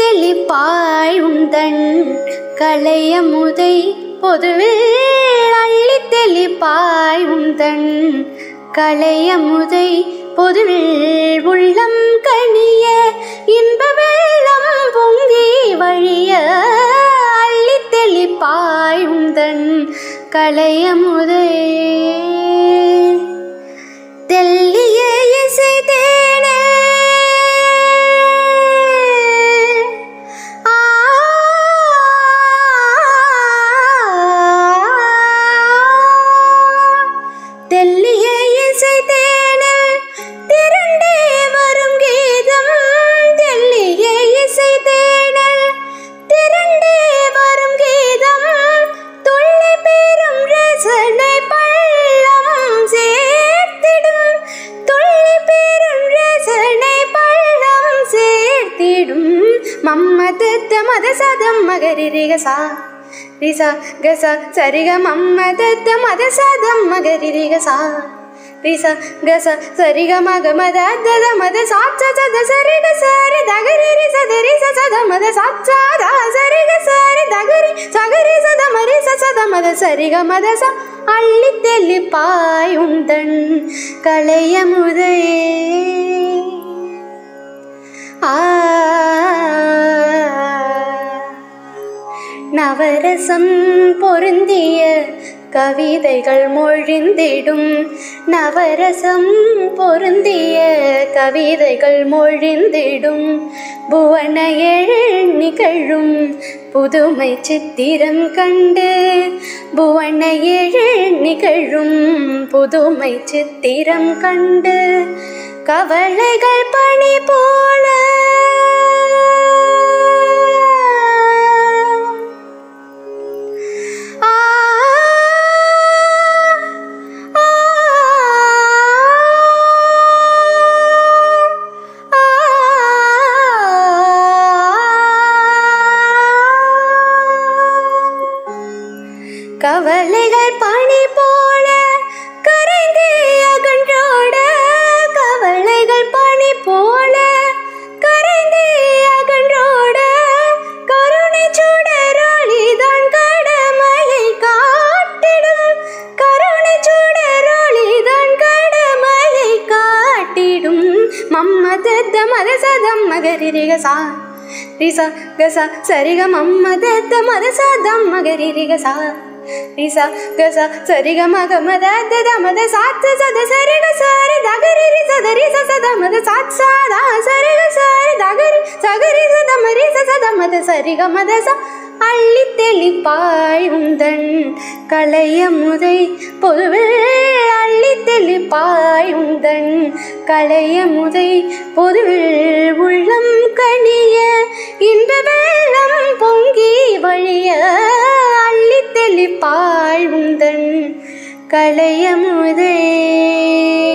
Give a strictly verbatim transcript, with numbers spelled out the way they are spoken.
தெளிப்பாய் உந்தன் கலையமுதை பொதுவில் அள்ளி தெளிப்பாய் உந்தன் கலையமுதை பொதுவில் உள்ளம் கனிய இன்ப வெள்ளம் பொங்கி வழிய அள்ளி தெளிப்பாய் உந்தன் கலையமுதை தெல்லிய இசை தேனே தெல்லிய இசை தேனே திரண்டே வரும் கீதம் தெல்லிய இசை தேனே திரண்டே வரும் கீதம் துள்ளி பெறும் ரசனை பள்ளம் சேர்த்திடும் துள்ளி பெறும் ரசனை பள்ளம் சேர்த்திடும் மம்மதத்த மத சதம் மகரிரிகசா ரிசா கசா சரிக மம்மதத்த மத சதம் மகரிரிகசா ரிசா கசா சரிக மக மத தத மத சாச்ச சத சரிக சரி தகரி சதரி சத மத சாச்சா தா சரிக சரி தகரி சகரி சத மரி சத மத சரிக மத ச அள்ளி தெளிப்பாய் உந்தன் கலையமுதை ஆ நவரசம் பொருந்திய கவிதைகள் மொழிந்திடும் நவரசம் பொருந்திய கவிதைகள் மொழிந்திடும் புவன எழில் நிகழும் புதுமை சித்திரம் கண்டு புவன எழில் நிகழும் புதுமை சித்திரம் கண்டு கவலைகள் பனி போல கவலைகள் பனி போல கரைந்து அகன்றோட கவலைகள் பனி போல கரைந்து அகன்றோட கருணை சுடரொளிதான் கடமையை காட்டிடும் கருணை சுடரொளிதான் கடமையை காட்டிடும் மம்மதத்த மத சதம் மகரிரிகசா ரிசா கசா சரிக மம்மதத்த மத சதம் மகரிரிகசா ரிசா கசா சரிக மக மத தத மத சாச்ச சத சரிக சரி தகரி சதரி சத மத சாச்சா தா சரிக சரி தகரி சகரி சத மரி சத மத சரிக மத ச அள்ளி தெளிப்பாய் உந்தன் கலையமுதை பொதுவில் அள்ளி தெளிப்பாய் உந்தன் கலையமுதை பொதுவில் உள்ளம் கனிய இன்ப வெள்ளம் பொங்கி வழிய அள்ளி தெளிப்பாய் உந்தன் கலையமுதை